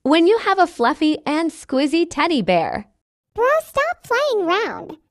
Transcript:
When you have a fluffy and squizzy teddy bear. Bro, stop playing round.